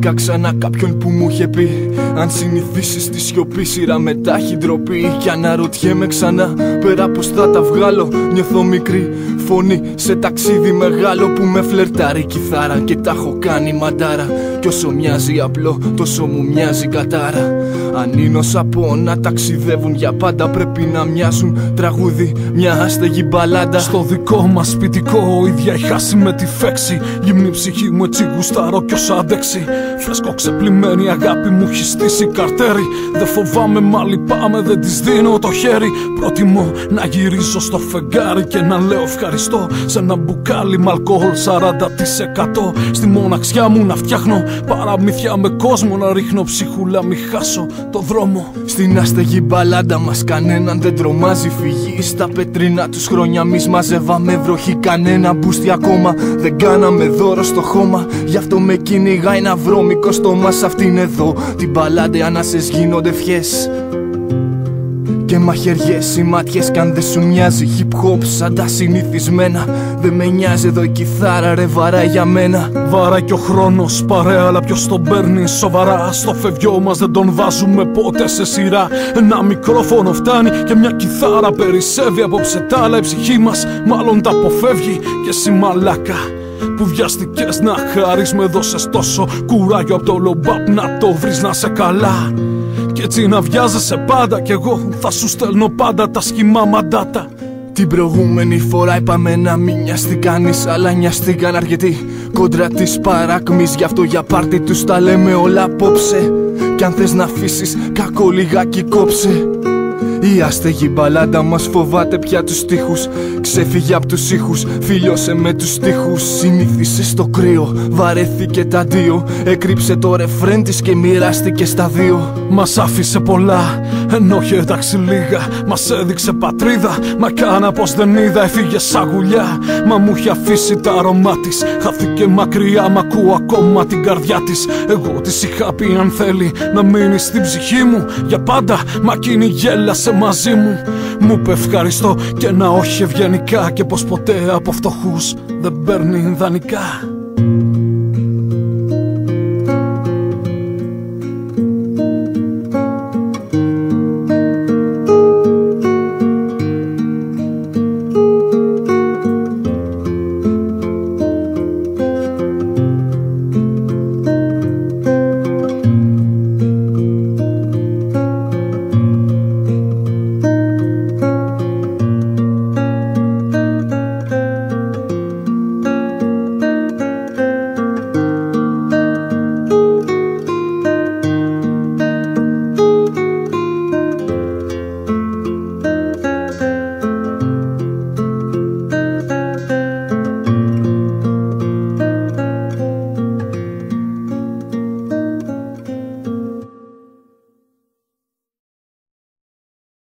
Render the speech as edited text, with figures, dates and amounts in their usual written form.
βρήκα ξανά κάποιον που μου είχε πει: αν συνηθίσεις τη σιωπή, σειρά μετά έχει ντροπή. Κι αναρωτιέμαι ξανά πέρα πως θα τα βγάλω. Νιώθω μικρή φωνή σε ταξίδι μεγάλο που με φλερτάρει η κιθάρα και τα έχω κάνει μαντάρα. Κι όσο μοιάζει απλό, τόσο μου μοιάζει κατάρα. Αν είναι όσα πω να ταξιδεύουν για πάντα, πρέπει να μοιάζουν τραγούδι, μια άστεγη μπαλάντα. Στο δικό μας σπιτικό, ίδια η χάση με τη φέξη. Γυμνή ψυχή μου έτσι γουστάρω κι όσα αντέξει. Φρέσκο ξεπλημμένη αγάπη μου έχει στήσει καρτέρι. Δεν φοβάμαι μα λυπάμαι, δεν της δίνω το χέρι. Προτιμώ να γυρίζω στο φεγγάρι και να λέω ευχαριστώ σε ένα μπουκάλι με αλκοόλ 40%. Στη μοναξιά μου να φτιάχνω παραμύθια με κόσμο, να ρίχνω ψυχούλα μη χάσω το δρόμο. Στην άστεγη μπαλάντα μας κανέναν δεν τρομάζει φυγή. Στα πετρινά τους χρόνια μη μαζεύαμε βροχή. Κανένα μπούστι ακόμα δεν κάναμε δώρο στο χώμα. Γι' αυτό με κυνηγάει ένα βρώμικο στόμα σ' αυτήν εδώ την μπαλάντα. Ανάσες γίνονται ευχές και μαχαιριές οι μάτιες. Κι αν δεν σου μοιάζει hip hop σαν τα συνηθισμένα, δεν με νοιάζει εδώ η κιθάρα ρε βαράει για μένα. Βαράει κι ο χρόνος παρέα, αλλά ποιος τον παίρνει σοβαρά. Στο φευγιό μας δεν τον βάζουμε ποτέ σε σειρά. Ένα μικρόφωνο φτάνει και μια κιθάρα περισσεύει. Απόψε τ' άλλα η ψυχή μας μάλλον τα αποφεύγει. Και εσύ μαλάκα που βιάστηκες να χαρείς, με δώσες τόσο κουράγιο από το λομπάπ να το βρεις να σε καλά. Κι έτσι να βιάζεσαι πάντα κι εγώ θα σου στέλνω πάντα τα σχήμα μαντάτα. Την προηγούμενη φορά είπαμε να μην νοιαστεί κανείς, αλλά νοιαστήκαν αρκετοί κόντρα της παράκμης. Γι' αυτό για πάρτι τους τα λέμε όλα απόψε. Κι αν θες να αφήσεις κακό λιγάκι κόψε. Η άστεγη μπαλάντα μας φοβάται πια τους στίχους. Ξέφυγε απ' τους ήχους, φιλιώσε με τους στίχους. Συνήθισε στο κρύο, βαρέθηκε τα δύο. Έκρυψε το ρεφρέν της και μοιράστηκε στα δύο. Μας άφησε πολλά, ενώ είχε εντάξει λίγα. Μας έδειξε πατρίδα, μα κάνα πως δεν είδα. Έφυγε σαν γουλιά, μα μου είχε αφήσει τα αρώμα της. Χάθηκε μακριά, μ' ακούω ακόμα την καρδιά της. Εγώ της είχα πει αν θέλει να μείνει στην ψυχή μου για πάντα, μα εκείνη γέλασε μαζί μου. Μου είπε ευχαριστώ και να όχι ευγενικά, και πως ποτέ από φτωχούς δεν παίρνει δανεικά.